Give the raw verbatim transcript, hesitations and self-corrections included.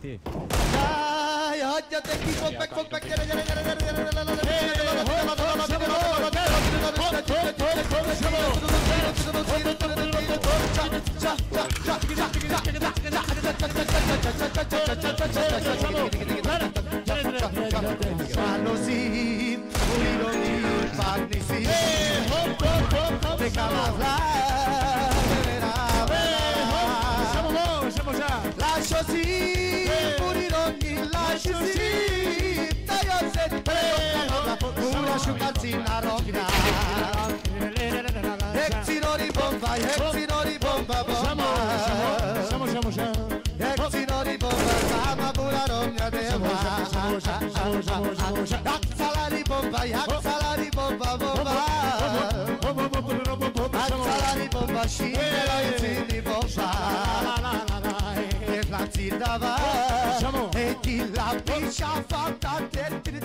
Sì. Dai, oggi te chi può becco becchiere fanno sì, pulironi, fanni sì, te calavra, siamo siamo già, lascio sì, pulironi, lascio sì, taglio se te, una sciugazzina rocca, exinori bomba, exinori bomba, bomba, siamo siamo già, exinori bomba, sama pura rogna deva, salari bomba, salari bomba, bomba, salari bomba, scendere in bomba, e la zindava, e chi la piscia fatta,